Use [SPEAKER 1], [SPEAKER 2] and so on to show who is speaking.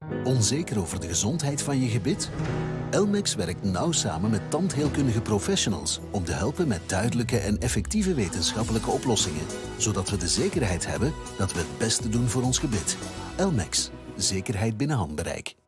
[SPEAKER 1] Onzeker over de gezondheid van je gebit? Elmex werkt nauw samen met tandheelkundige professionals om te helpen met duidelijke en effectieve wetenschappelijke oplossingen, zodat we de zekerheid hebben dat we het beste doen voor ons gebit. Elmex, zekerheid binnen handbereik.